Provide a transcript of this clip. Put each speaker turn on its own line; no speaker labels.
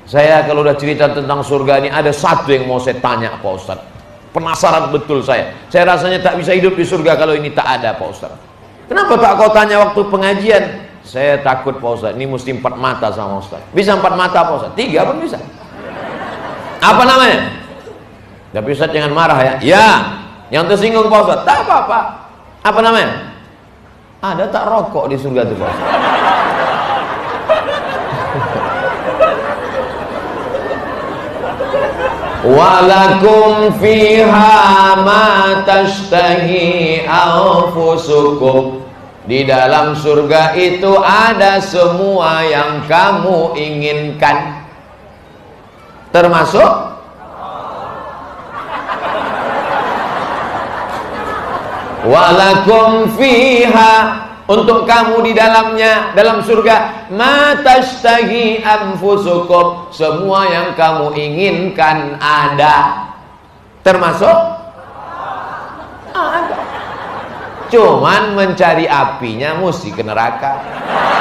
Saya kalau udah cerita tentang surga ini, ada satu yang mau saya tanya Pak Ustadz. Penasaran betul saya. Saya rasanya tak bisa hidup di surga kalau ini tak ada Pak Ustadz. Kenapa tak kau tanya waktu pengajian? Saya takut Pak Ustadz, ini mesti 4 mata sama Ustadz. Bisa 4 mata Pak Ustadz? 3 pun bisa. Apa namanya? Tapi Ustadz jangan marah ya. Ya, yang tersinggung Pak Ustadz. Tak apa-apa. Apa namanya? Ada tak rokok di surga itu Pak Ustadz? Walakum fiha ma tashtahi anfusukum. Di dalam surga itu ada semua yang kamu inginkan, termasuk walakum fiha, untuk kamu di dalamnya, dalam surga, ma tashtahi anfusukum, semua yang kamu inginkan ada, termasuk ada. Cuman mencari apinya mesti ke neraka.